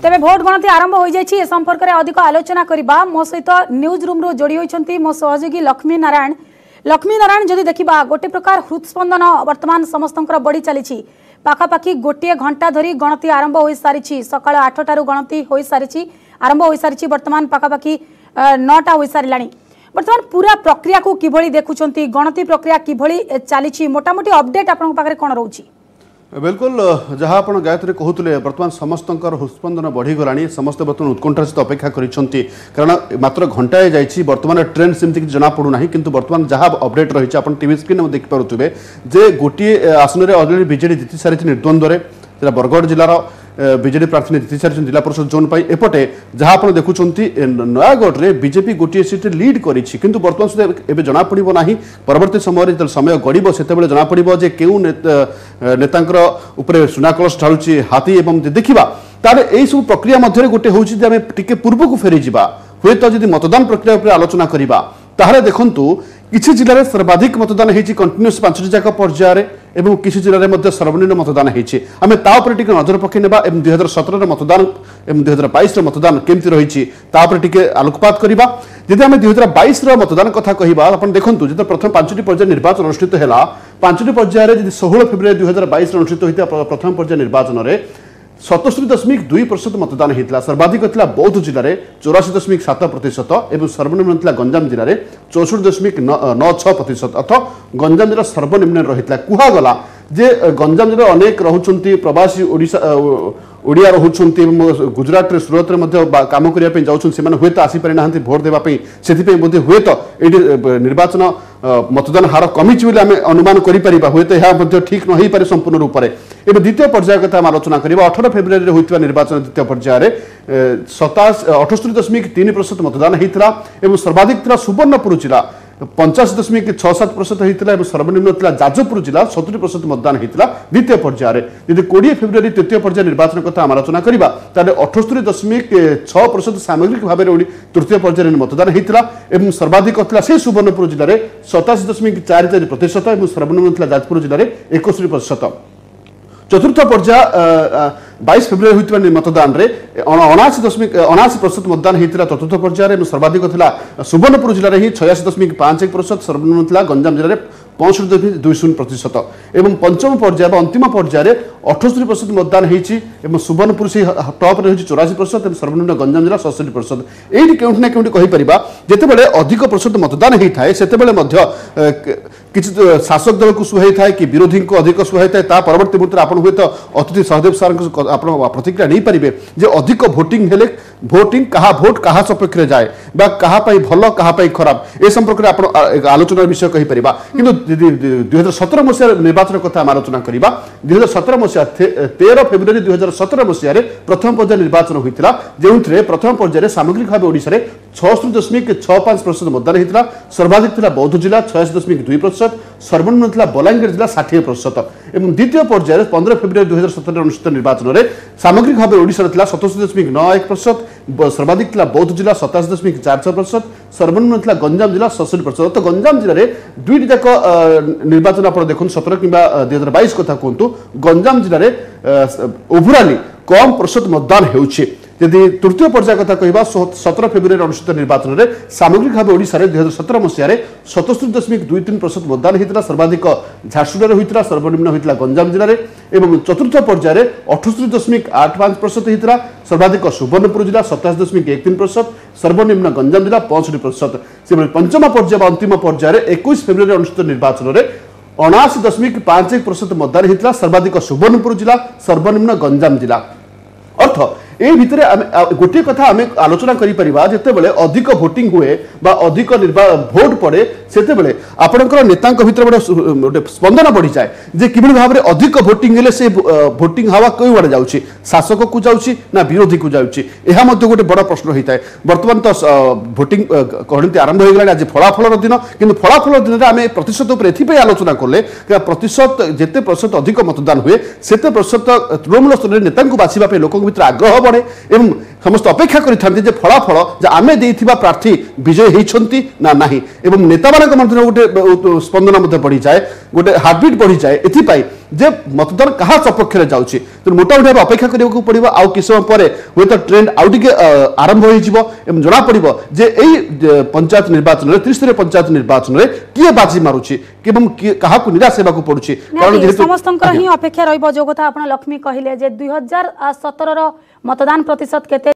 तेरे भोट गणति आरंभ हो जाए ए संपर्क में अधिक आलोचना करबा मो सहित न्यूज रूम रो जोड़ी होइछंती मो सहयोगी लक्ष्मी नारायण जदि देखिबा गोटे प्रकार हृदस्पंदन वर्तमान समस्तंकर बढ़ी चली पाखापाखि गोटे घंटा धरी गणति आरंभ हो सारी सकाळ 8टारू गणति हो सारी आरंभ हो सारी वर्तमान पाखापाखि 9टा हो सारी वर्तमान पूरा प्रक्रिया को किभली देखुछंती गणति प्रक्रिया किभली चली मोटामोटी अपडेट आपन पाखरे कोन रहउची। बिल्कुल जहाँ आप गायत्री कहते बर्तमान समस्त हृदस्पंदन बढ़ीगला समस्त बर्तमान उत्कंठार सहित अपेक्षा कारण मात्र घंटाए जाइए बर्तमान ट्रेंड सेमती जना पड़ूना कि बर्तमान जहाँ अपडेट रही है टीवी स्क्रीन में देखिपे जे गोटे आसन में अलरेडी बीजेडी जीति सारी निर्द्वंद्व बरगढ़ जिलार बीजेडी प्रार्थी जीति सारी जिला परिषद जोन पर एपटे जहाँ आप देखुं नयागढ़ में बीजेपी गोटे सीट लीड करी बर्तमान सुधा जना पड़ो ना परवर्ती समय जो समय गड़ब से जना पड़ो जे क्यों नेतांकर उपरे सुनाकलश ढालुची हाथी एवं देखा ताले यही सब प्रक्रिया मध्य गोटे हूँ टे पूर्व को फेरी जा हे तो जब मतदान प्रक्रिया उपर आलोचना करवा ताहले देखंतु किसी जिले में सर्वाधिक मतदान होती कंटिन्यूस 5टी जाक पर्यायर एवं किसी जिले में सर्वनिम्न मतदान होती आम टे नजर पकईने 2017 मतदान एवं 2022 मतदान केमती रही टे आलोकपात करवा जदि आम 2022 मतदान कथा कहवा आप देखूँ जो प्रथम 5टी पर्याय निर्वाचन अनुष्ठित है 5टी पर्यायर 16 फेब्रुआरी 2022 अनुष्ठित होता प्रथम पर्याय निर्वाचन में 77.2% मतदान होता सर्वाधिक होता बौद्ध जिले में 84.7% और सर्वनिम्न होता गंजाम जिले में 64.96% अर्थात गंजाम जिला सर्वनिम्न रही कहगला जे गंजाम जिले अनेक रोचे प्रवासी ओडिया रोचे गुजरात सूरत में कम करने जाऊँ हे तो आसीपारी ना भोट देवाई से हे तो ये निर्वाचन मतदान हार कमी आम अनुमान कर ठीक न हो पारे संपूर्ण रूप से एवं द्वितीय पर्याय कथा आलोचना करवा 18 फेब्रुआरी होता निर्वाचन द्वितीय पर्यायर 78.3% मतदान होता और सर्वाधिक सुवर्णपुर जिला 85.67% होता है सर्वनिम्न था जाजपुर जिला 70% मतदान होता द्वितीय पर्यायर यदि 20 फेब्रुआरी तृतीय पर्याय निर्वाचन कथा आलोचना करवा 78.6% सामग्रिक भाव में तृतीय पर्यायर मतदान होता और सर्वाधिक था से सुवर्णपुर जिले में 87.44% और सर्वनिम्न था जाजपुर जिले में 61%। चतुर्थ पर्याय 22 फेब्रुआरी होता मतदान में 79.79% मतदान होता चतुर्थ पर्यायर सर्वाधिक था सुवर्णपुर जिले में 86.51% सर्वनिम्न था गंजाम जिले में 65.20% और पंचम पर्याय अंतिम पर्यायर 78% मतदान होती सुवर्णपुर से टॉप रही 84% और सर्वनिम्न गंजाम जिला 67%। ये क्यों ना क्यों कहीपर जिते अधिक प्रतिशत मतदान होता है से किसी शासक दल को सुहाई था कि विरोधी को अधिक सुहाई था परवर्ती मुहूर्त आप हे तो अतिथि सहदेव सार प्रतिक्रिया नहीं पारे जे अधिक भोटिंग हेले भोटिंग कहा भोट कहा सपक्ष में जाए बा कहा भल कहा खराब ए संपर्क में आप आलोचना विषय कहीपर कि 2017 मसीह निर्वाचन कथा आलोचना करवा 2017 मसीहा 13 फेब्रुआरी 2017 मसीह प्रथम पर्याय निर्वाचन होता जो प्रथम पर्यायर सामग्रिक भाव ओडिशा रे 66.65% मतदान होता सर्वाधिक था बौद्ध जिला 86.2% सर्वनिम्न था बलांगीर जिला 60% और द्वितीय पर्यायर 15 फेब्रुआरी 2017 अनुष्ठित निर्वाचन में सामग्रिक भाव ओडिशा था 77.91% सर्वाधिक था बौद्ध जिला 27.46% सर्वनिम्न था गंजाम जिला 67%। तो गंजाम जिले में दुईट जाक निर्वाचन आप देखो 17 कि 2022 कथा कहतु गंजाम जिले में ओभराली कम प्रतिशत मतदान होउछि यदि तृतीय पर्याय कथा कहवा 17 फेब्रुआरी अनुष्ठित निर्वाचन में सामग्रिक भाव ओडिशा रे 2017 मसीह 77.23% मतदान होता सर्वाधिक झारसुगुड़ा होता सर्वनिम्न होता गंजाम जिले में और चतुर्थ पर्यायर 78.85% होता सर्वाधिक सुवर्णपुर जिला 27.13% सर्वनिम्न गंजाम जिला 65%। से पंचम पर्याय अंतिम पर्यायर 21 फेब्रुआरी अनुष्ठित निर्वाचन में 79.51% मतदान होता सर्वाधिक सुवर्णपुर जिला सर्वनिम्न गंजाम जिला अर्थ ये भितर गोटे कथा आम आलोचना करते अधिक भोटिंग हुए बा अधिक भोट पड़े से आपणकर नेता भर गोटे स्पंदन बढ़ी जाए जे कि भाव में अधिक भोटिंग हेले से भोटिंग हवा कई आड़े जाऊँगी शासक को जाऊँगी ना विरोधी को जाऊँगी यह गोटे बड़ प्रश्न होता है। बर्तमान तो भोटिंग कहते आरंभ हो गला आज फलाफल दिन कि फलाफल दिन में आम प्रतिशत पर आलोचना कले प्रतिशत जिते प्रतिशत अधिक मतदान हुए से प्रतिशत तृणमूल स्तर में नेता बाछा लोक भर आग्रह बढ़े एवं समस्त अपेक्षा करते फलाफल आमे देइथिबा प्रार्थी विजय होती ना नहीं एवं नेता मान मध्य गोटे स्पंदन बढ़ी जाए गोटे हार्टबिट बढ़ी जाए एथिपाई जे मतदान कहा सपक्ष रे जाउछि तो मोटामोटी अपेक्षा करबाक पड़िबो आ कि समय पर हुए तो ट्रेंड आउ टिके आरंभ होई जिवो एवं जना पड़िबो जे एई पंचायत निर्वाचन रे त्रिस्तरीय पंचायत निर्वाचन रे किए बाजी मारुछि एवं कहा को निराश हेबाक पड़ुछि कारण जेहेतु समस्तंकर ही अपेक्षा रहइबो जो कथा आपण लक्ष्मी कहिले जे 2017 रो मतदान प्रतिशत केते